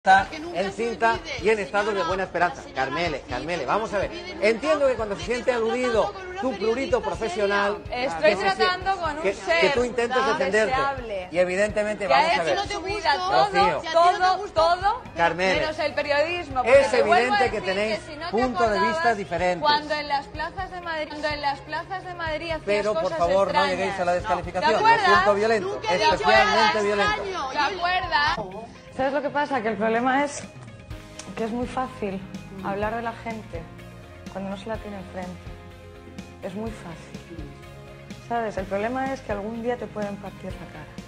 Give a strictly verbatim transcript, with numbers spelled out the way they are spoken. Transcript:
Está encinta y en estado de buena esperanza. Carmele, Carmele, vamos a ver. Entiendo que cuando se siente aludido tu prurito profesional, estoy que tratando con un que, ser que tú intentes defenderte. Y evidentemente, que vamos ha a ver. hecho su vida todo, Rocío, todo, todo, Carmele, menos el periodismo. Porque es te vuelvo a evidente que decir tenéis que si no te puntos de vista acordabas, diferentes. Cuando en las plazas de Madrid, cuando en las plazas de Madrid hacías Pero por cosas favor extrañas. no lleguéis a la descalificación. ¿Te Lo acuerdas? siento violento, ¿Te especialmente acuerdas? violento. ¿Te acuerdas? ¿Sabes lo que pasa? Que el problema es que es muy fácil hablar de la gente cuando no se la tiene enfrente. Es muy fácil. ¿Sabes? El problema es que algún día te pueden partir la cara.